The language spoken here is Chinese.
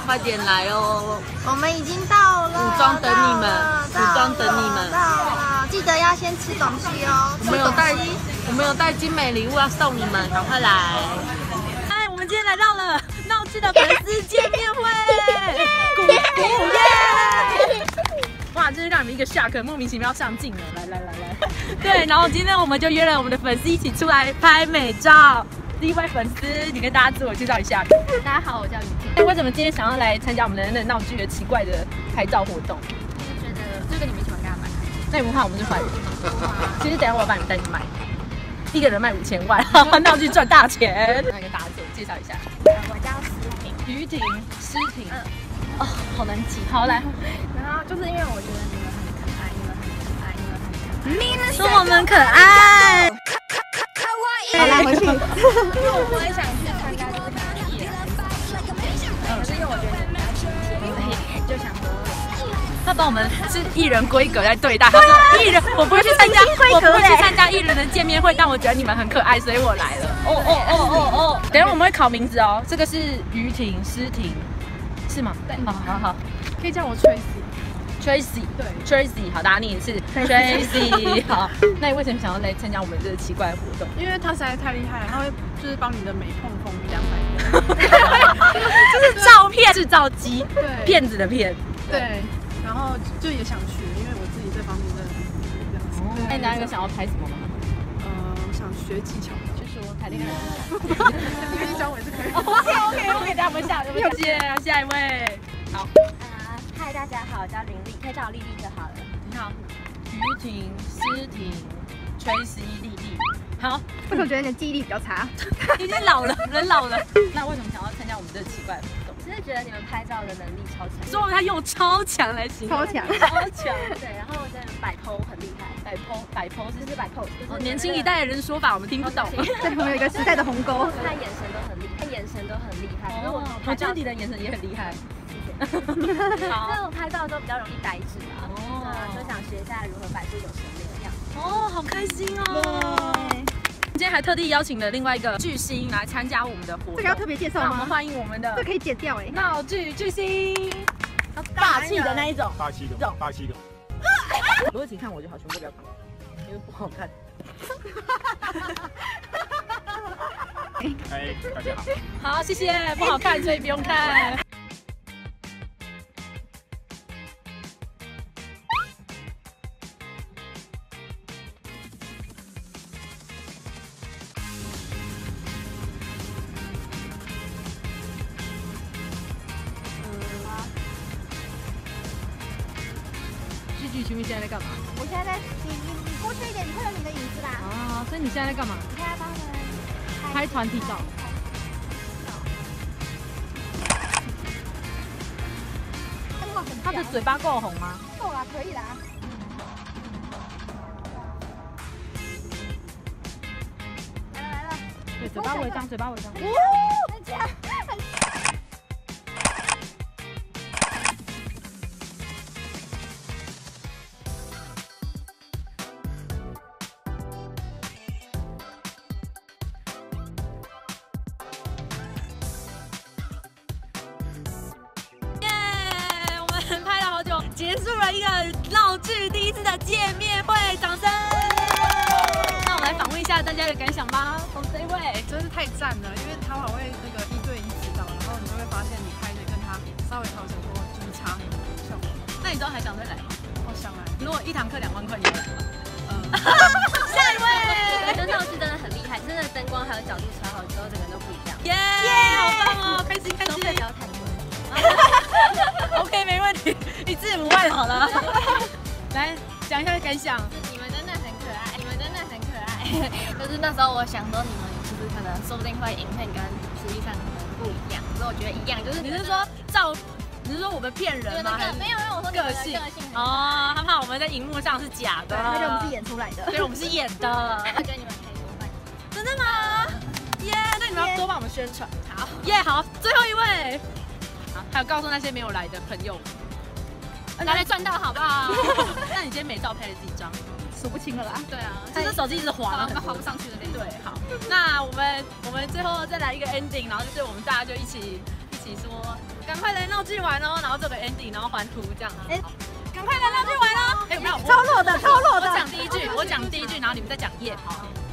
快点来哦！ 我们已经到了， 武装等你们，武装等你们。 到了，记得要先吃东西哦。 我们有带精美礼物要送你们，赶快来！哎，我们今天来到了闹剧的粉丝见面会，鼓耶！哇，真是让你们一个 shock， 莫名其妙上镜了，来！对，然后今天我们就约了我们的粉丝一起出来拍美照。第一位粉丝，你跟大家自我介绍一下。 大家好，我叫雨婷。 为什么今天想要来参加我们的闹剧的奇怪的拍照活动？ 就觉得就跟你们一起玩干嘛？ 那你不怕我们是坏人？其实等一下我要把你们带去卖，一个人卖5000万，闹剧赚大钱。来跟大家自我介绍一下。 我叫诗婷， 于婷、诗婷。哦，好难记。好来。 然后就是因为我觉得你们很可爱，你们很可爱，你们很可爱。 说我们可爱。 好，来回去。 因为我也想去参加就是艺人可是因为我觉得你们所以就想说， 他把我们是艺人规格在对待。他说艺人，我不会去参加，我不会去参加艺人的见面会，但我觉得你们很可爱，所以我来了。哦。等一下我们会考名字哦。这个是于婷、诗婷，是吗？对。好， 可以叫我Tracy。 对 Tracy， 好，大家念一次 Tracy。好，那你为什么想要来参加我们这个奇怪的活动？ 因为他实在太厉害了，他会就是帮你的美碰风200分， 就是照片制造机， 对， 骗子的骗。 对，然后就也想学，因为我自己这方面真的很这样子。 那你哪有想要拍什么吗？ 我想学技巧， 就是我谈恋爱。 你可以教我也是可以。 OK， 等下我们下一位。好。 嗨，大家好，我叫林丽，可以叫我丽丽就好了。 你好，于婷、诗婷、Tracy、丽丽。好， 为什么觉得你的记忆力比较差？ 已经老了，人老了。那为什么想要参加我们这个奇怪的活动？ 只是觉得你们拍照的能力超强， 说他用超强来形容。 超强。 对，然后我真的摆 pose 很厉害， 摆 pose 就是摆 pose，就是年轻一代的人说法我们听不懂。 对，我们有一个时代的鸿沟。 他眼神都很厉害，可是我觉得你的眼神也很厉害。 好，所以我拍照的时候比较容易呆滞啊，就想学一下如何摆出有神灵的样子。 哦，好开心哦！今天还特地邀请了另外一个巨星来参加我们的活动， 这个要特别介绍吗？ 我们欢迎我们的， 这可以剪掉哎， 闹剧巨星，霸气的那一种， 霸气的。 如果请看我就好，全部不要看，因为不好看。 嗨，大家好。 好，谢谢，不好看所以不用看。请问现在在干嘛？ 我现在在，你过去一点，你会有你的影子啦。 啊，所以你现在在干嘛？ 你现在帮他们拍团体照。他的嘴巴够红吗？ 够啦，可以啦。来了。 对，嘴巴微张。 很强。 拍了好久，结束了一个闹剧第一次的见面会，掌声！那我们来访问一下大家的感想吧。从这一位， 真是太赞了，因为他还会那个1对1指导，然后你就会发现你拍的跟他稍微调整过就是差很多效果。 那你之后还想再来吗？ 我想来。 如果1堂课2万块，你会来吗？下一位， 我觉得闹剧真的很厉害，真的灯光还有角度调好之后，整个人都不一样。 耶，好棒哦，开心。 收费不要太贵。 OK， 没问题，你自己5万好了。来讲一下感想。 你们真的很可爱，就是那时候我想说你们就是可能说不定会影片跟实际上可能不一样，可是我觉得一样，就是你是说我们骗人吗？ 没有，我说个性哦，他怕我们在荧幕上是假的， 他觉得我们是演出来的， 对，我们是演的。 我觉得你们可以多办。 真的吗？耶，那你们要多帮我们宣传。 好， 耶，好，最后一位。好，还有告诉那些没有来的朋友， 拿来赚到好不好？ 那你今天美照拍了几张？ 数不清了啦。 对啊， 就是手机一直滑， 滑不上去的那种。 对，好，那我们最后再来一个 ending， 然后就是我们大家就一起说。 赶快来闹剧玩哦，然后做个 ending， 然后还图这样。哎，赶快来闹剧玩哦！哎，没有， 超弱的，超弱的。 我讲第一句，然后你们再讲耶。好。